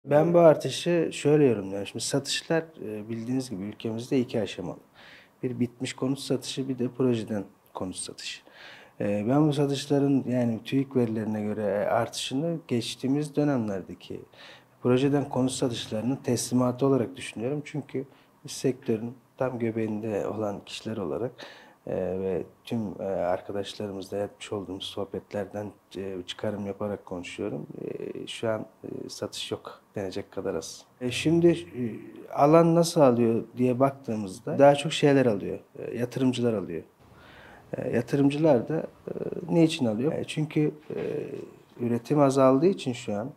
Ben bu artışı şöyle yorumluyorum. Şimdi satışlar bildiğiniz gibi ülkemizde iki aşamalı. Bir bitmiş konut satışı, bir de projeden konut satışı. Ben bu satışların yani TÜİK verilerine göre artışını geçtiğimiz dönemlerdeki projeden konut satışlarının teslimatı olarak düşünüyorum. Çünkü biz sektörün tam göbeğinde olan kişiler olarak ve tüm arkadaşlarımızla yapmış olduğumuz sohbetlerden çıkarım yaparak konuşuyorum. Şu an satış yok denecek kadar az. Şimdi alan nasıl alıyor diye baktığımızda daha çok şeyler alıyor, yatırımcılar alıyor. Yatırımcılar da ne için alıyor? Çünkü üretim azaldığı için şu an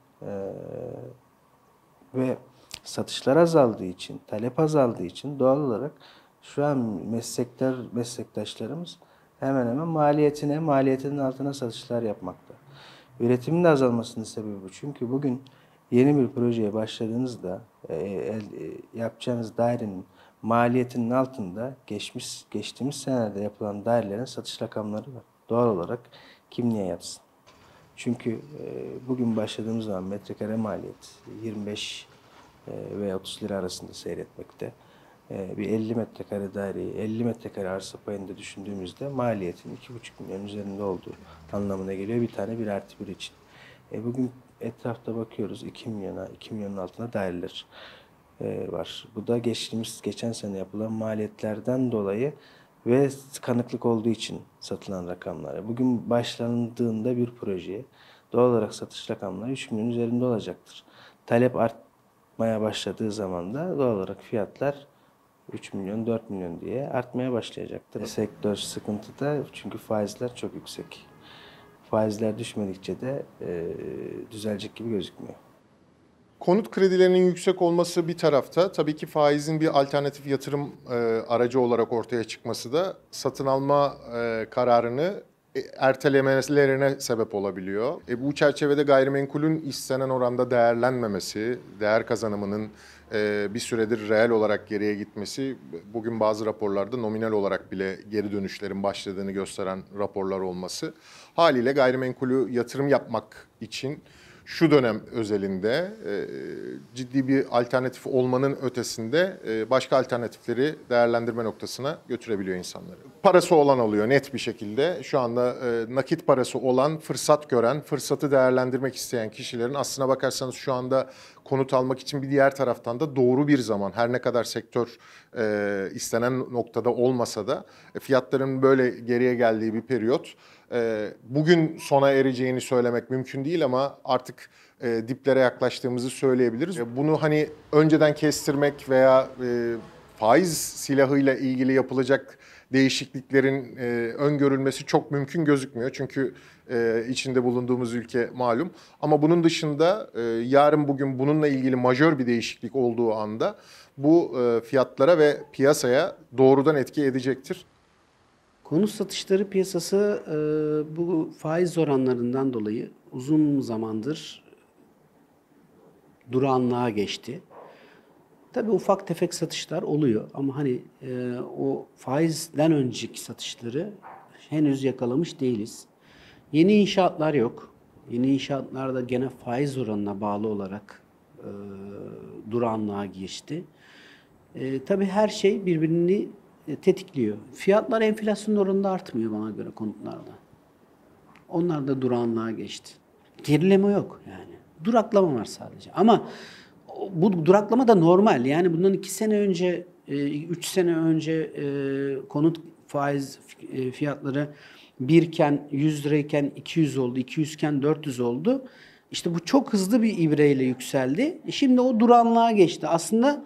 ve satışlar azaldığı için, talep azaldığı için doğal olarak şu an meslektaşlarımız hemen hemen maliyetinin altına satışlar yapmakta. Üretimin de azalmasının sebebi bu. Çünkü bugün yeni bir projeye başladığınızda yapacağınız dairenin maliyetinin altında geçtiğimiz senelerde yapılan dairelerin satış rakamları var. Doğal olarak kim niye yapsın? Çünkü bugün başladığımız zaman metrekare maliyet 25 ve 30 lira arasında seyretmekte. Bir 50 metrekare daireyi 50 metrekare arsa payında düşündüğümüzde maliyetin 2,5 milyon üzerinde olduğu anlamına geliyor bir tane 1+1 için. Bugün etrafta bakıyoruz 2 milyona, 2 milyonun altında daireler var. Bu da geçen sene yapılan maliyetlerden dolayı ve tıkanıklık olduğu için satılan rakamlar. Bugün başlandığında bir projeye doğal olarak satış rakamları 3 milyon üzerinde olacaktır. Talep artmaya başladığı zaman da doğal olarak fiyatlar 3 milyon, 4 milyon diye artmaya başlayacaktır. Sektör sıkıntıda çünkü faizler çok yüksek. Faizler düşmedikçe de düzelecek gibi gözükmüyor. Konut kredilerinin yüksek olması bir tarafta, tabii ki faizin bir alternatif yatırım aracı olarak ortaya çıkması da satın alma kararını ertelemelerine sebep olabiliyor. Bu çerçevede gayrimenkulün istenen oranda değerlenmemesi, değer kazanımının bir süredir reel olarak geriye gitmesi, bugün bazı raporlarda nominal olarak bile geri dönüşlerin başladığını gösteren raporlar olması, haliyle gayrimenkulü yatırım yapmak için şu dönem özelinde ciddi bir alternatif olmanın ötesinde başka alternatifleri değerlendirme noktasına götürebiliyor insanları. Parası olan alıyor net bir şekilde. Şu anda nakit parası olan, fırsat gören, fırsatı değerlendirmek isteyen kişilerin aslına bakarsanız şu anda konut almak için bir diğer taraftan da doğru bir zaman. Her ne kadar sektör istenen noktada olmasa da fiyatların böyle geriye geldiği bir periyot. Bugün sona ereceğini söylemek mümkün değil ama artık diplere yaklaştığımızı söyleyebiliriz. Bunu hani önceden kestirmek veya faiz silahıyla ilgili yapılacak değişikliklerin öngörülmesi çok mümkün gözükmüyor. Çünkü içinde bulunduğumuz ülke malum. Ama bunun dışında yarın bugün bununla ilgili majör bir değişiklik olduğu anda bu fiyatlara ve piyasaya doğrudan etki edecektir. Konut satışları piyasası bu faiz oranlarından dolayı uzun zamandır durağanlığa geçti. Tabii ufak tefek satışlar oluyor ama hani o faizden önceki satışları henüz yakalamış değiliz. Yeni inşaatlar yok. Yeni inşaatlar da gene faiz oranına bağlı olarak durağanlığa geçti. Tabii her şey birbirini tetikliyor. Fiyatlar enflasyon oranında artmıyor bana göre konutlarda. Onlar da durağanlığa geçti. Gerileme yok yani. Duraklama var sadece. Ama bu duraklama da normal. Yani bundan 2 sene önce, 3 sene önce konut faiz fiyatları 1 iken 100 lirayken 200 oldu, 200 iken 400 oldu. İşte bu çok hızlı bir ivreyle yükseldi. Şimdi o durağanlığa geçti. Aslında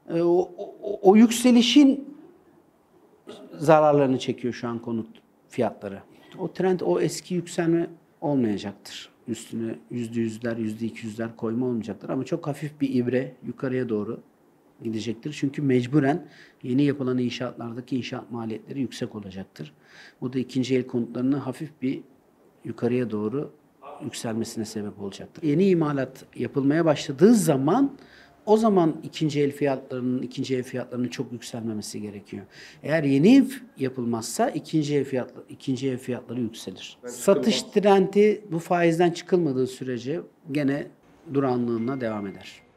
o yükselişin zararlarını çekiyor şu an konut fiyatları. O trend, o eski yükselme olmayacaktır. Üstüne %100'ler, %200'ler koyma olmayacaktır. Ama çok hafif bir ivre yukarıya doğru gidecektir. Çünkü mecburen yeni yapılan inşaatlardaki inşaat maliyetleri yüksek olacaktır. Bu da ikinci el konutlarının hafif bir yukarıya doğru yükselmesine sebep olacaktır. Yeni imalat yapılmaya başladığı zaman o zaman ikinci el fiyatlarının çok yükselmemesi gerekiyor. Eğer yeni ev yapılmazsa ikinci ev fiyatları yükselir. Satış trendi bu faizden çıkılmadığı sürece gene durağanlığına devam eder.